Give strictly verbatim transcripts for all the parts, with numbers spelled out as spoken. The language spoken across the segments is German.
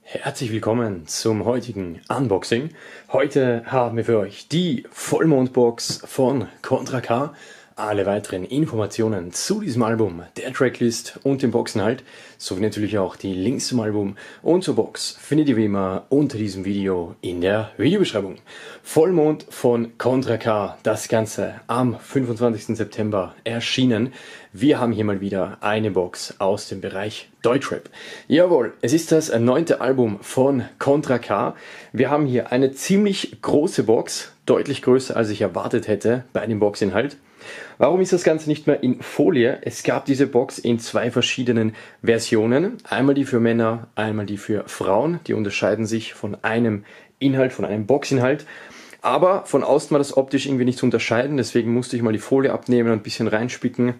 Herzlich willkommen zum heutigen Unboxing. Heute haben wir für euch die Vollmondbox von Contra K. Alle weiteren Informationen zu diesem Album, der Tracklist und dem Boxinhalt, sowie natürlich auch die Links zum Album und zur Box findet ihr wie immer unter diesem Video in der Videobeschreibung. Vollmond von Contra K, das Ganze am fünfundzwanzigsten September erschienen. Wir haben hier mal wieder eine Box aus dem Bereich Deutschrap. Jawohl, es ist das neunte Album von Contra K. Wir haben hier eine ziemlich große Box, deutlich größer als ich erwartet hätte bei dem Boxinhalt. Warum ist das Ganze nicht mehr in Folie? Es gab diese Box in zwei verschiedenen Versionen. Einmal die für Männer, einmal die für Frauen. Die unterscheiden sich von einem Inhalt, von einem Boxinhalt. Aber von außen war das optisch irgendwie nicht zu unterscheiden. Deswegen musste ich mal die Folie abnehmen und ein bisschen reinspicken,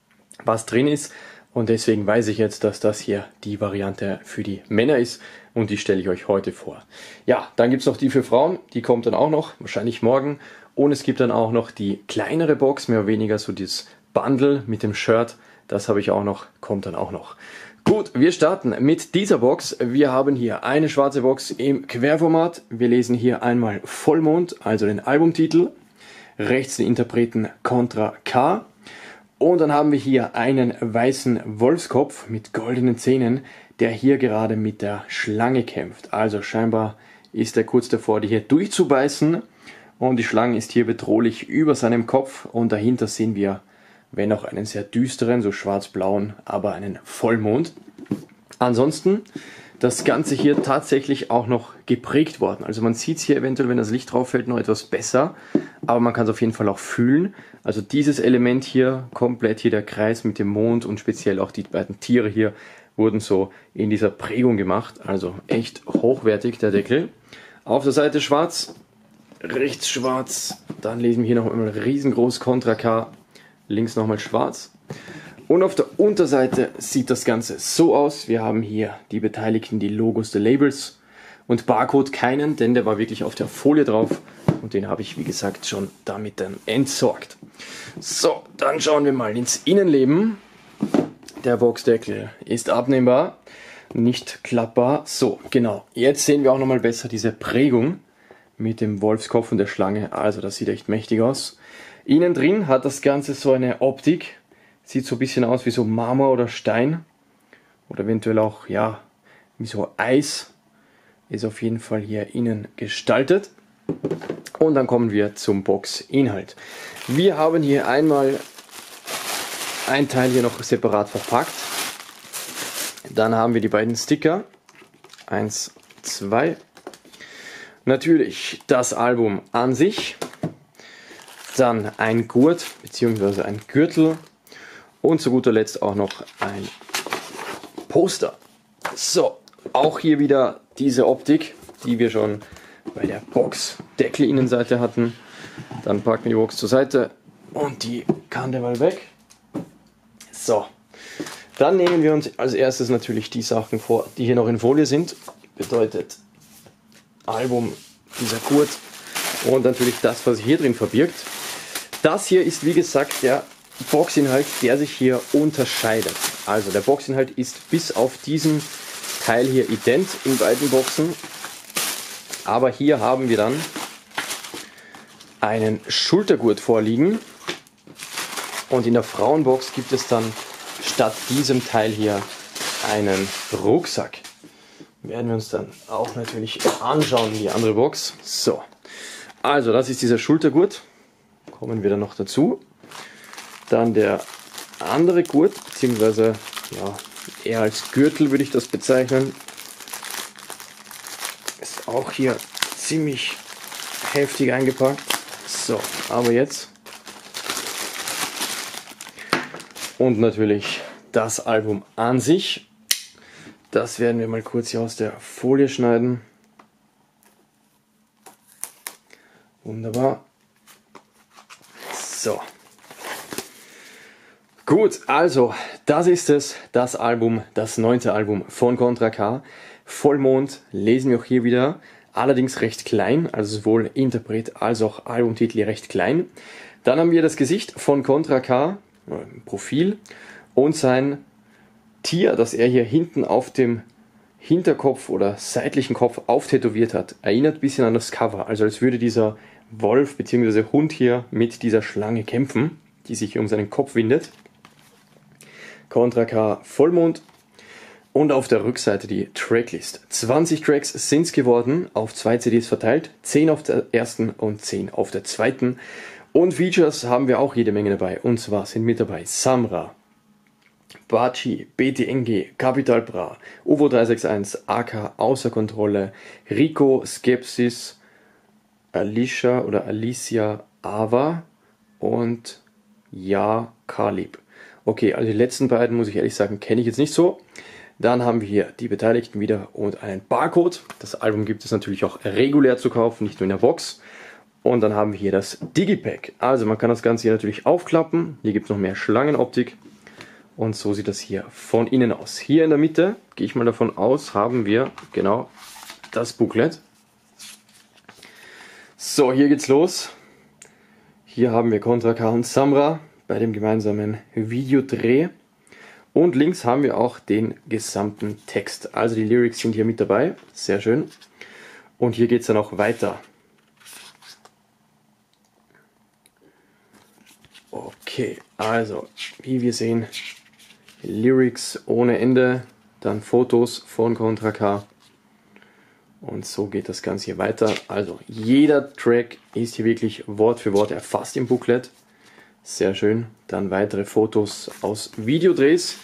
was drin ist. Und deswegen weiß ich jetzt, dass das hier die Variante für die Männer ist. Und die stelle ich euch heute vor. Ja, dann gibt es noch die für Frauen. Die kommt dann auch noch, wahrscheinlich morgen. Und es gibt dann auch noch die kleinere Box, mehr oder weniger so dieses Bundle mit dem Shirt. Das habe ich auch noch, kommt dann auch noch. Gut, wir starten mit dieser Box. Wir haben hier eine schwarze Box im Querformat. Wir lesen hier einmal Vollmond, also den Albumtitel. Rechts den Interpreten Contra K. Und dann haben wir hier einen weißen Wolfskopf mit goldenen Zähnen, der hier gerade mit der Schlange kämpft. Also scheinbar ist er kurz davor, die hier durchzubeißen. Und die Schlange ist hier bedrohlich über seinem Kopf und dahinter sehen wir, wenn auch einen sehr düsteren, so schwarz-blauen, aber einen Vollmond. Ansonsten das Ganze hier tatsächlich auch noch geprägt worden. Also man sieht es hier eventuell, wenn das Licht drauf fällt, noch etwas besser, aber man kann es auf jeden Fall auch fühlen. Also dieses Element hier, komplett hier der Kreis mit dem Mond und speziell auch die beiden Tiere hier, wurden so in dieser Prägung gemacht. Also echt hochwertig der Deckel. Auf der Seite schwarz. Rechts schwarz, dann lesen wir hier noch einmal riesengroß Contra K, links nochmal schwarz. Und auf der Unterseite sieht das Ganze so aus. Wir haben hier die Beteiligten, die Logos der Labels und Barcode keinen, denn der war wirklich auf der Folie drauf und den habe ich wie gesagt schon damit dann entsorgt. So, dann schauen wir mal ins Innenleben. Der Boxdeckel ist abnehmbar, nicht klappbar. So, genau, jetzt sehen wir auch nochmal besser diese Prägung mit dem Wolfskopf und der Schlange, also das sieht echt mächtig aus. Innen drin hat das Ganze so eine Optik, sieht so ein bisschen aus wie so Marmor oder Stein oder eventuell auch, ja, wie so Eis, ist auf jeden Fall hier innen gestaltet. Und dann kommen wir zum Boxinhalt. Wir haben hier einmal ein Teil hier noch separat verpackt, dann haben wir die beiden Sticker, eins, zwei. Natürlich das Album an sich, dann ein Gurt bzw. ein Gürtel und zu guter Letzt auch noch ein Poster. So, auch hier wieder diese Optik, die wir schon bei der Box Deckelinnenseite hatten. Dann packen wir die Box zur Seite und die Kante mal weg. So, dann nehmen wir uns als erstes natürlich die Sachen vor, die hier noch in Folie sind. Bedeutet Album, dieser Gurt und natürlich das, was sich hier drin verbirgt. Das hier ist wie gesagt der Boxinhalt, der sich hier unterscheidet. Also der Boxinhalt ist bis auf diesen Teil hier ident in beiden Boxen. Aber hier haben wir dann einen Schultergurt vorliegen und in der Frauenbox gibt es dann statt diesem Teil hier einen Rucksack. Werden wir uns dann auch natürlich anschauen in die andere Box. So, also das ist dieser Schultergurt, kommen wir dann noch dazu. Dann der andere Gurt, beziehungsweise ja, eher als Gürtel würde ich das bezeichnen. Ist auch hier ziemlich heftig eingepackt. So, aber jetzt. Und natürlich das Album an sich. Das werden wir mal kurz hier aus der Folie schneiden. Wunderbar. So. Gut, also das ist es, das Album, das neunte Album von Contra K. Vollmond lesen wir auch hier wieder, allerdings recht klein, also sowohl Interpret als auch Albumtitel recht klein. Dann haben wir das Gesicht von Contra K, Profil, und sein Tier, das er hier hinten auf dem Hinterkopf oder seitlichen Kopf auftätowiert hat, erinnert ein bisschen an das Cover. Also als würde dieser Wolf bzw. Hund hier mit dieser Schlange kämpfen, die sich um seinen Kopf windet. Contra K Vollmond. Und auf der Rückseite die Tracklist. zwanzig Tracks sind es geworden, auf zwei C Ds verteilt, zehn auf der ersten und zehn auf der zweiten. Und Features haben wir auch jede Menge dabei. Und zwar sind mit dabei Samra, Baci, B T N G, Capital Bra, U F O drei sechs eins, A K Außer Kontrolle, Rico, Skepsis, Alicia oder Alicia Ava und Ja Kalib. Okay, also die letzten beiden, muss ich ehrlich sagen, kenne ich jetzt nicht so. Dann haben wir hier die Beteiligten wieder und einen Barcode. Das Album gibt es natürlich auch regulär zu kaufen, nicht nur in der Box. Und dann haben wir hier das Digipack. Also man kann das Ganze hier natürlich aufklappen. Hier gibt es noch mehr Schlangenoptik. Und so sieht das hier von innen aus. Hier in der Mitte, gehe ich mal davon aus, haben wir genau das Booklet. So, hier geht's los. Hier haben wir Contra K und Samra bei dem gemeinsamen Videodreh. Und links haben wir auch den gesamten Text. Also die Lyrics sind hier mit dabei. Sehr schön. Und hier geht es dann auch weiter. Okay, also wie wir sehen, Lyrics ohne Ende, dann Fotos von Contra K. Und so geht das Ganze hier weiter. Also jeder Track ist hier wirklich Wort für Wort erfasst im Booklet. Sehr schön. Dann weitere Fotos aus Videodrehs.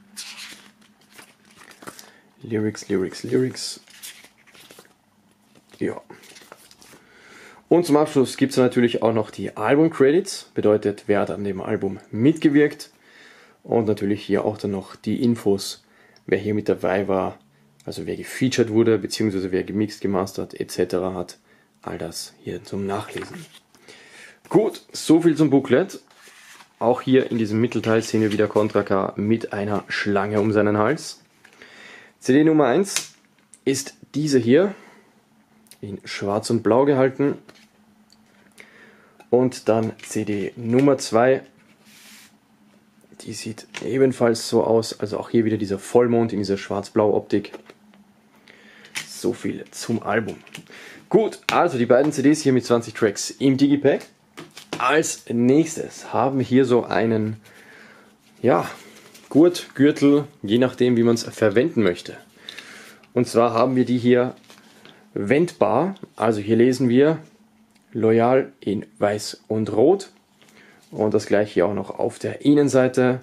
Lyrics, Lyrics, Lyrics. Ja. Und zum Abschluss gibt es natürlich auch noch die Album-Credits. Bedeutet, wer hat an dem Album mitgewirkt. Und natürlich hier auch dann noch die Infos, wer hier mit dabei war. Also wer gefeatured wurde, beziehungsweise wer gemixt, gemastert et cetera hat. All das hier zum Nachlesen. Gut, soviel zum Booklet. Auch hier in diesem Mittelteil sehen wir wieder Contra K mit einer Schlange um seinen Hals. C D Nummer eins ist diese hier, in schwarz und blau gehalten. Und dann C D Nummer zwei, die sieht ebenfalls so aus, also auch hier wieder dieser Vollmond in dieser schwarz-blau Optik. So viel zum Album. Gut, also die beiden C Ds hier mit zwanzig Tracks im Digipack. Als nächstes haben wir hier so einen, ja, Gurt, Gürtel, je nachdem wie man es verwenden möchte. Und zwar haben wir die hier wendbar, also hier lesen wir Loyal in weiß und rot und das gleiche hier auch noch auf der Innenseite.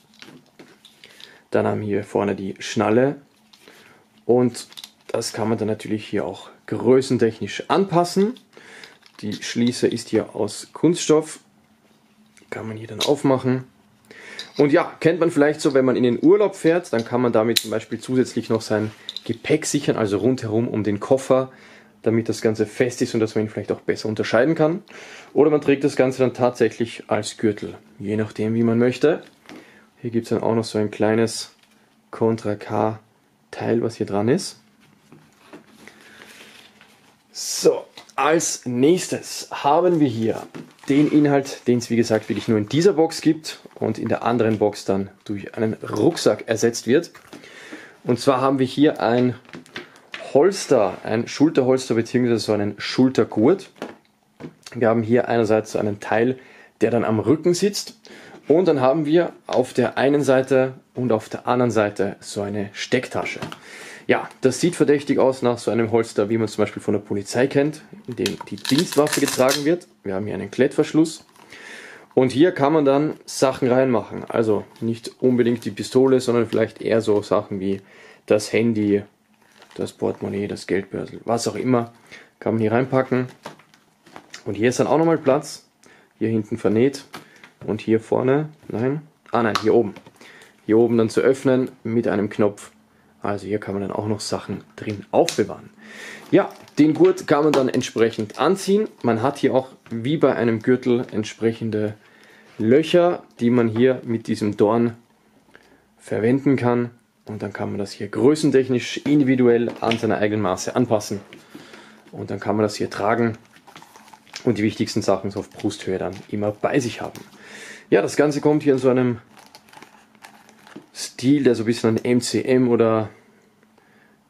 Dann haben wir hier vorne die Schnalle und das kann man dann natürlich hier auch größentechnisch anpassen. Die Schließe ist hier aus Kunststoff, kann man hier dann aufmachen. Und ja, kennt man vielleicht so, wenn man in den Urlaub fährt, dann kann man damit zum Beispiel zusätzlich noch sein Gepäck sichern, also rundherum um den Koffer, damit das Ganze fest ist und dass man ihn vielleicht auch besser unterscheiden kann. Oder man trägt das Ganze dann tatsächlich als Gürtel, je nachdem wie man möchte. Hier gibt es dann auch noch so ein kleines Contra K Teil, was hier dran ist. So, als nächstes haben wir hier den Inhalt, den es wie gesagt wirklich nur in dieser Box gibt und in der anderen Box dann durch einen Rucksack ersetzt wird. Und zwar haben wir hier ein Holster, ein Schulterholster bzw. so einen Schultergurt. Wir haben hier einerseits so einen Teil, der dann am Rücken sitzt und dann haben wir auf der einen Seite und auf der anderen Seite so eine Stecktasche. Ja, das sieht verdächtig aus nach so einem Holster, wie man zum Beispiel von der Polizei kennt, in dem die Dienstwaffe getragen wird. Wir haben hier einen Klettverschluss. Und hier kann man dann Sachen reinmachen. Also nicht unbedingt die Pistole, sondern vielleicht eher so Sachen wie das Handy, das Portemonnaie, das Geldbörsel, was auch immer, kann man hier reinpacken. Und hier ist dann auch nochmal Platz. Hier hinten vernäht. Und hier vorne, nein, ah nein, hier oben. Hier oben dann zu öffnen mit einem Knopf. Also hier kann man dann auch noch Sachen drin aufbewahren. Ja, den Gurt kann man dann entsprechend anziehen. Man hat hier auch wie bei einem Gürtel entsprechende Löcher, die man hier mit diesem Dorn verwenden kann. Und dann kann man das hier größentechnisch individuell an seine eigenen Maße anpassen. Und dann kann man das hier tragen und die wichtigsten Sachen so auf Brusthöhe dann immer bei sich haben. Ja, das Ganze kommt hier in so einem Stil, der so ein bisschen an M C M oder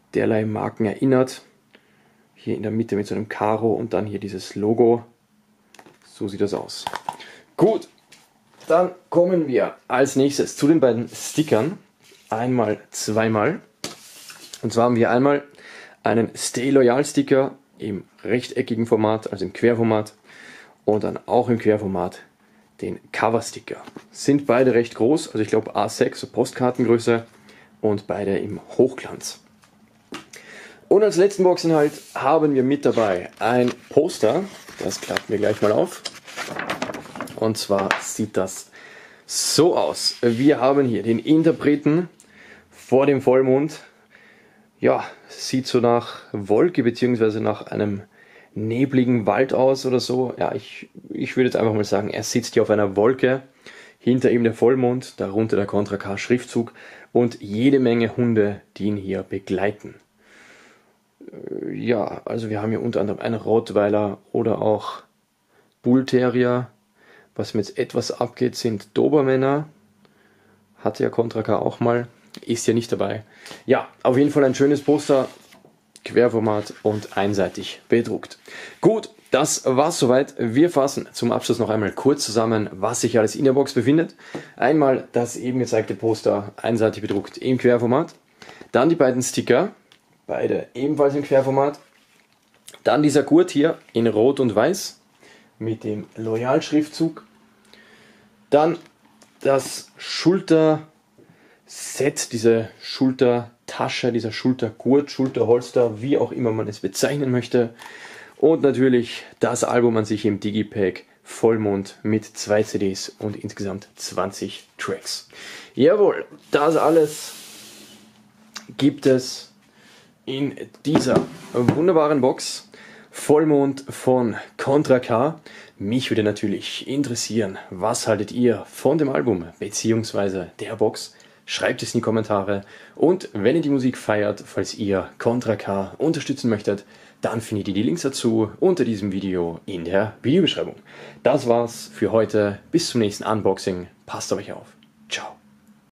derlei Marken erinnert. Hier in der Mitte mit so einem Karo und dann hier dieses Logo. So sieht das aus. Gut, dann kommen wir als nächstes zu den beiden Stickern. Einmal, zweimal. Und zwar haben wir einmal einen Stay Loyal Sticker im rechteckigen Format, also im Querformat. Und dann auch im Querformat den Cover Sticker. Sind beide recht groß, also ich glaube A sechs, so Postkartengröße. Und beide im Hochglanz. Und als letzten Boxinhalt haben wir mit dabei ein Poster. Das klappen wir gleich mal auf. Und zwar sieht das so aus. Wir haben hier den Interpreten vor dem Vollmond. Ja, sieht so nach Wolke bzw. nach einem nebligen Wald aus oder so. Ja, ich, ich würde jetzt einfach mal sagen, er sitzt hier auf einer Wolke. Hinter ihm der Vollmond, darunter der Contra K Schriftzug und jede Menge Hunde, die ihn hier begleiten. Ja, also wir haben hier unter anderem einen Rottweiler oder auch Bull Terrier. Was mir jetzt etwas abgeht, sind Dobermänner. Hatte ja Contra K auch mal, ist ja nicht dabei. Ja, auf jeden Fall ein schönes Poster, Querformat und einseitig bedruckt. Gut, das war's soweit. Wir fassen zum Abschluss noch einmal kurz zusammen, was sich alles in der Box befindet. Einmal das eben gezeigte Poster, einseitig bedruckt im Querformat. Dann die beiden Sticker, beide ebenfalls im Querformat. Dann dieser Gurt hier in Rot und Weiß mit dem Loyal-Schriftzug. Dann das Schulterset, diese Schultertasche, dieser Schultergurt, Schulterholster, wie auch immer man es bezeichnen möchte. Und natürlich das Album an sich im Digipack Vollmond mit zwei C Ds und insgesamt zwanzig Tracks. Jawohl, das alles gibt es in dieser wunderbaren Box Vollmond von Contra K. Mich würde natürlich interessieren, was haltet ihr von dem Album bzw. der Box? Schreibt es in die Kommentare und wenn ihr die Musik feiert, falls ihr Contra K unterstützen möchtet, dann findet ihr die Links dazu unter diesem Video in der Videobeschreibung. Das war's für heute. Bis zum nächsten Unboxing. Passt auf euch auf. Ciao.